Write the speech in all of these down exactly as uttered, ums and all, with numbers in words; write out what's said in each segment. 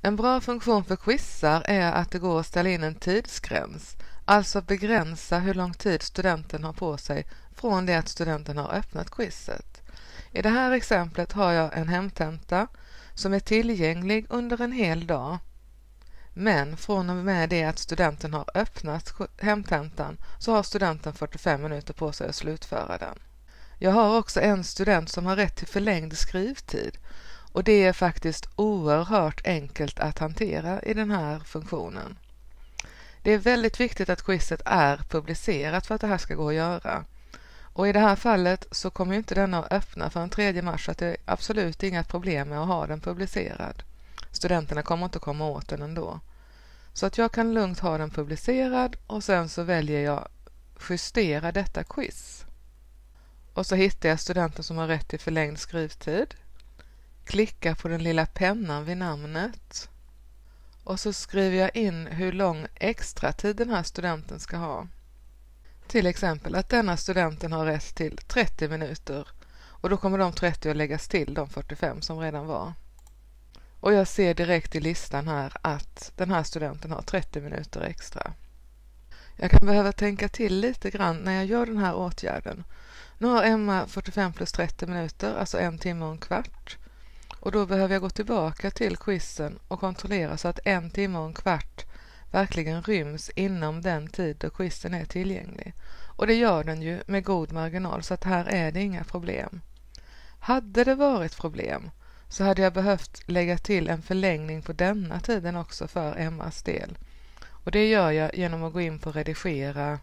En bra funktion för quizar är att det går att ställa in en tidsgräns, alltså begränsa hur lång tid studenten har på sig från det att studenten har öppnat quizet. I det här exemplet har jag en hemtenta som är tillgänglig under en hel dag. Men från och med det att studenten har öppnat hemtentan så har studenten fyrtiofem minuter på sig att slutföra den. Jag har också en student som har rätt till förlängd skrivtid. Och det är faktiskt oerhört enkelt att hantera i den här funktionen. Det är väldigt viktigt att quizet är publicerat för att det här ska gå att göra. Och i det här fallet så kommer inte den att öppna för den tredje mars, så att det är absolut inga problem med att ha den publicerad. Studenterna kommer inte komma åt den ändå. Så att jag kan lugnt ha den publicerad och sen så väljer jag justera detta quiz. Och så hittar jag studenten som har rätt till förlängd skrivtid. Klicka på den lilla pennan vid namnet och så skriver jag in hur lång extra tid den här studenten ska ha. Till exempel att denna studenten har rätt till trettio minuter och då kommer de trettio att läggas till de fyrtiofem som redan var. Och jag ser direkt i listan här att den här studenten har trettio minuter extra. Jag kan behöva tänka till lite grann när jag gör den här åtgärden. Nu har Emma fyrtiofem plus trettio minuter, alltså en timme och en kvart. Och då behöver jag gå tillbaka till quizen och kontrollera så att en timme och en kvart verkligen ryms inom den tid då quizen är tillgänglig. Och det gör den ju med god marginal, så att här är det inga problem. Hade det varit problem så hade jag behövt lägga till en förlängning på denna tiden också för Emmas del. Och det gör jag genom att gå in på redigera,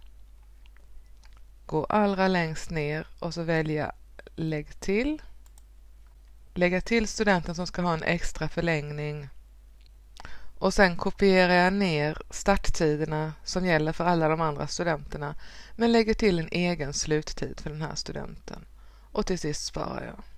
gå allra längst ner och så välja lägg till. Lägga till studenten som ska ha en extra förlängning och sen kopierar jag ner starttiderna som gäller för alla de andra studenterna, men lägger till en egen sluttid för den här studenten. Och till sist sparar jag.